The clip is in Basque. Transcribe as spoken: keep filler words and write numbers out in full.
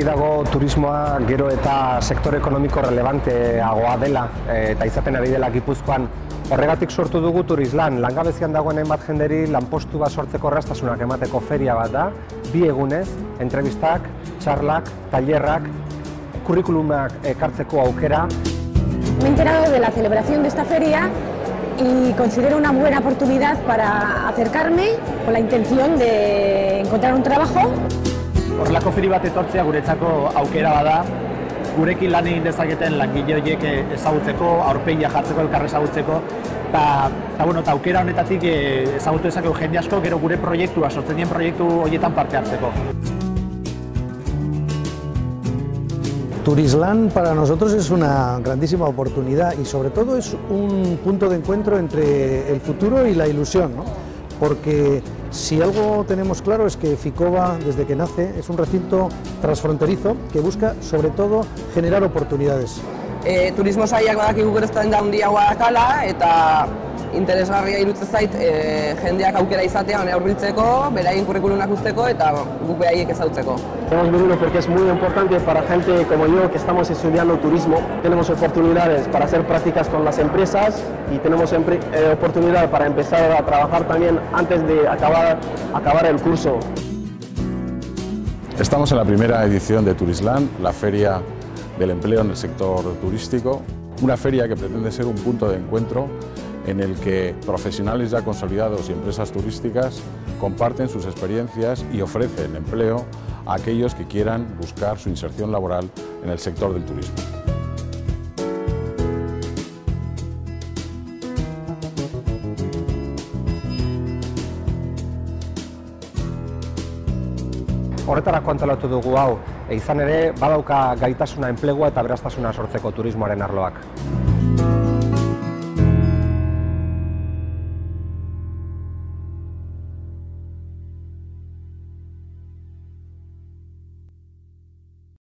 Argi dago turismoa gero eta sektore ekonomiko relevanteagoa dela eta izaten ari dela Gipuzkoan. Horregatik sortu dugu Turislan, langabezian dagoen hainbat jenderi lanpostu bat sortzeko erraztasunak emateko feria bat da, bi egunez, entrevistak, txarlak, tailerrak, kurrikulumak ekartzeko aukera. Me he enterado de la celebración de esta feria y considero una buena oportunidad para acercarme con la intención de encontrar un trabajo. Horrelako feri bat etortzea guretzako aukera bada, gurekin lan egin dezaketen langile horiek ezagutzeko, aurpegia jartzeko, elkar ezagutzeko, eta bueno, aukera honetatik ezagutu dezakegu jende asko, gero gure proiektua, sortzen dien proiektu horietan parte hartzeko. Turislan para nosotros es una grandísima oportunidad y sobre todo es un punto de encuentro entre el futuro y la ilusión, ¿no? Porque si algo tenemos claro es que Ficoba, desde que nace, es un recinto transfronterizo que busca sobre todo generar oportunidades. E, turismo sailak badakigu gero da handiagoa dakala eta interesgarria iruditzen zait e, jendeak aukera izatea hona hurbiltzeko, beraien kurrikulumak usteko eta guk beraiek ezagutzeko. Hemos venido porque es muy importante para gente como yo que estamos estudiando turismo. Tenemos oportunidades para hacer prácticas con las empresas y tenemos eh, oportunidad para empezar a trabajar también antes de acabar, acabar el curso. Estamos en la primera edición de Turislan, la feria del empleo en el sector turístico, una feria que pretende ser un punto de encuentro en el que profesionales ya consolidados y empresas turísticas comparten sus experiencias y ofrecen empleo a aquellos que quieran buscar su inserción laboral en el sector del turismo. Horretarako antolatu dugu hau, izan ere badauka gaitasuna enplegua eta aberastasuna sortzeko turismoaren arloak.